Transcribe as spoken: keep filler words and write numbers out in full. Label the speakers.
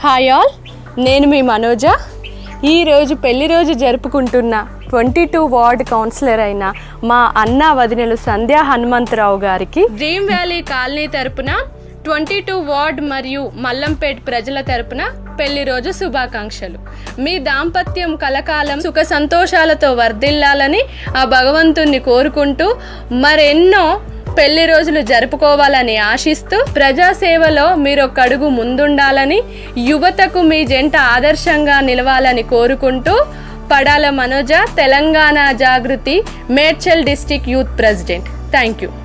Speaker 1: Hi all, నేను మీ మనోజ. ఈరోజు పెళ్లి రోజు జరుపుకుంటున్న ట్వంటీ టూ వార్డ్ కౌన్సిలర్ అయిన మా అన్న వదినలు సంధ్యా హనుమంతరావు గారికి డ్రీమ్ వ్యాలీ కాలనీ తరపున ట్వంటీ టూ వార్డ్ మరియు మల్లంపేట్ ప్రజల తరపున పెళ్లి రోజు శుభాకాంక్షలు. మీ దాంపత్యం కలకాలం సుఖ సంతోషాలతో వర్ధిల్లాలని ఆ భగవంతుణ్ణి కోరుకుంటూ మరెన్నో పెళ్లి రోజులు జరుపుకోవాలని ఆశిస్తూ ప్రజాసేవలో మీరు ఒక అడుగు ముందుండాలని, యువతకు మీ జంట ఆదర్శంగా నిలవాలని కోరుకుంటూ Padala Manoja, Telangana Jagruthi Medchal district youth president. Thank you.